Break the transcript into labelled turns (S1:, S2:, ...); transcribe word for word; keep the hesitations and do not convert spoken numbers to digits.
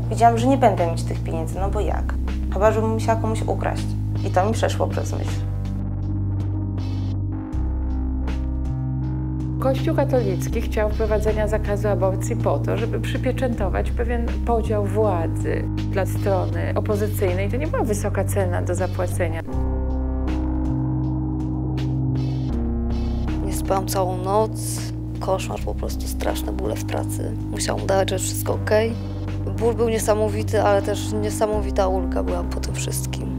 S1: Wiedziałam, że nie będę mieć tych pieniędzy, no bo jak? Chyba, żebym musiała komuś ukraść. I to mi przeszło przez myśl.
S2: Kościół katolicki chciał wprowadzenia zakazu aborcji po to, żeby przypieczętować pewien podział władzy dla strony opozycyjnej. To nie była wysoka cena do zapłacenia.
S3: Nie spałam całą noc, koszmar, po prostu straszne bóle w pracy. Musiałam udawać, że wszystko ok. Ból był niesamowity, ale też niesamowita ulga była po tym wszystkim.